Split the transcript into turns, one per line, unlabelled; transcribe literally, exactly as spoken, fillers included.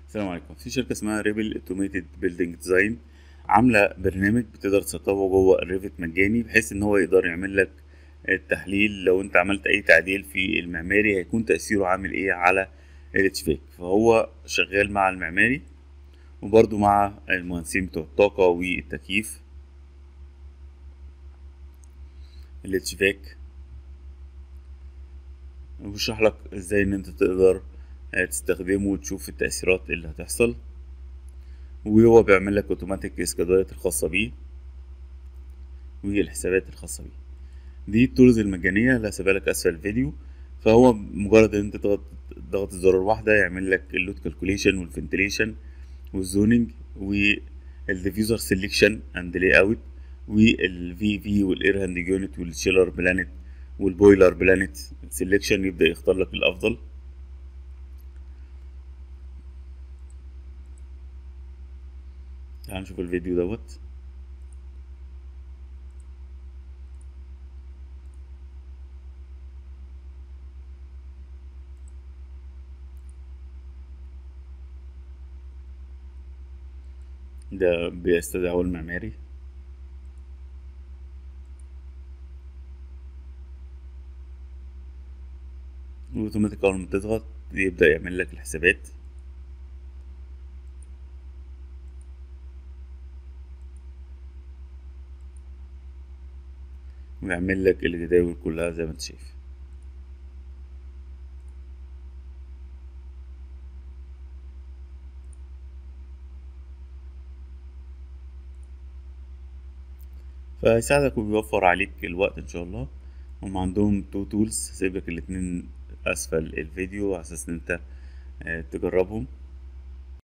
السلام عليكم. في شركة اسمها ريبل اوتوميتد بيلدينج ديزاين عاملة برنامج بتقدر تسطبه جوه الريفت مجاني، بحيث ان هو يقدر يعمل لك التحليل. لو انت عملت اي تعديل في المعماري هيكون تأثيره عامل ايه على الاتشفاك. فهو شغال مع المعماري وبرضه مع المهندسين بتوع الطاقة والتكييف. الاتشفاك وبيشرح لك ازاي ان انت تقدر تستخدمه وتشوف التأثيرات اللي هتحصل، وهو بيعمل لك اوتوماتيك اسكادات الخاصة بيه والحسابات الخاصة بيه. دي التولز المجانية اللي هسيبها لك أسفل الفيديو. فهو مجرد إن أنت تضغط ضغط الزرار واحدة يعمل لك اللود كالكوليشن والفنتليشن والزوننج والديفيوزر سيلكشن اند لاي اوت والفي في والاير هاندنج يونت والشيلر بلانت والبويلر بلانت سيلكشن، يبدأ يختار لك الأفضل. تعال نشوف الفيديو دوت. ده بيستدعي المعماري، واوتوماتيك اول ما تضغط يبدأ يعمل لك الحسابات ويعمل لك الجداول كلها زي ما انت شايف. فهيساعدك وبيوفر عليك الوقت ان شاء الله. هم عندهم تو تولز، هسيب لك الاتنين اسفل الفيديو على اساس ان انت آه، تجربهم.